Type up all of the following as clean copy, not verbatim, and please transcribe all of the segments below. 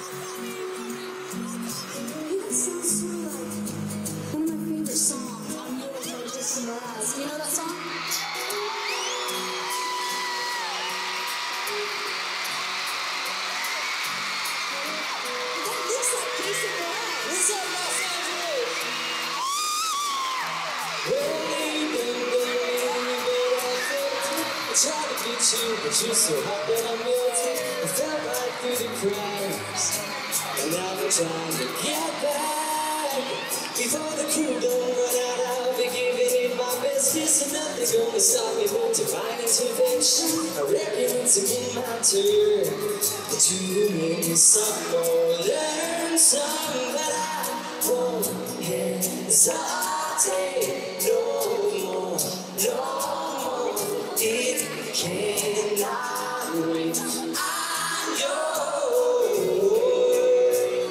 That sounds sort of like one of my favorite songs on Mraz Mraz. Do you know that song? That looks like Jason Mraz. What's up, Los Angeles? I tried to beat you, but you're so hot that I'm melting. I fell right through the cracks, and now I'm trying to get back. Before the crew don't run out, I'll be giving it my best. Yes, and nothing's gonna stop me but divine intervention. I reckon it's in my turn to win some or learn some, but I won't hesitate no more, no more. It cannot wait. I'm yours.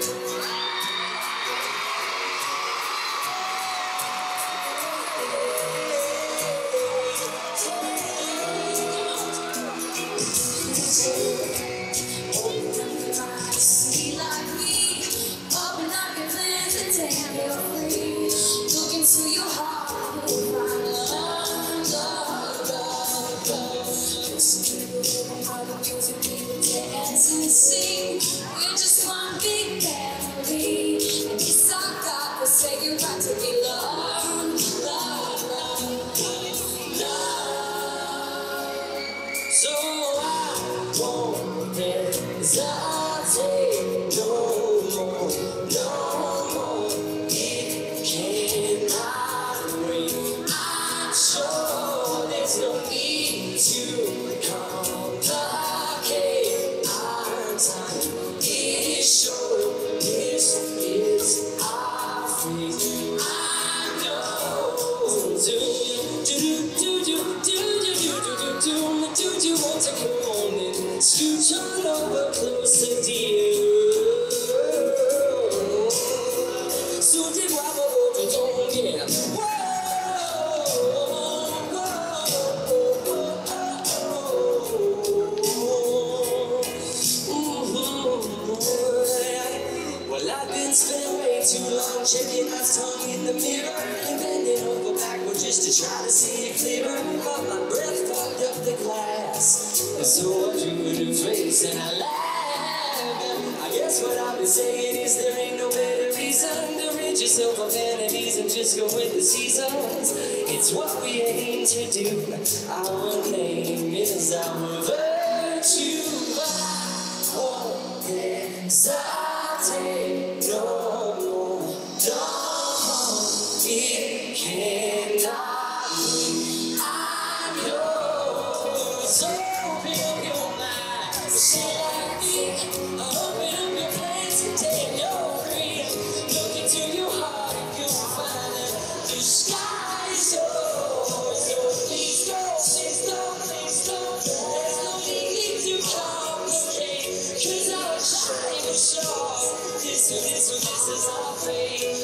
Open up your eyes, see like me. Open up your plans and damn, you're free. Look into your heart and find love, love, love, love. Listen to the rhythm of the music, people dance and sing. We're just one big family, and it's our God will say you right to be loved, love, love, love. So I won't hesitate no more, no more. It cannot wait. I'm sure there's no need to complicate our time. It is sure this is our fate. I'm yours. Do you want to come on and scooch on over closer to you? So did what we don't get. Well, I've been spending way too long checking my tongue in the mirror and bending over backward just to try to see it clearer. But my breath fogged up the glass, and so I drew a new face and I laughed. I guess what I've been saying is there ain't no better reason to rid yourself of vanities and just go with the seasons. It's what we aim to do. Our name is our virtue. I won't hesitate no more, no more. It cannot wait. I'm yours. So open up your mind, say like me. Open up your plans and take your free. Look into your heart and you'll find that the sky is yours. So please don't, please don't, please don't. There's no need to complicate, 'cause our time is short. This is our fate.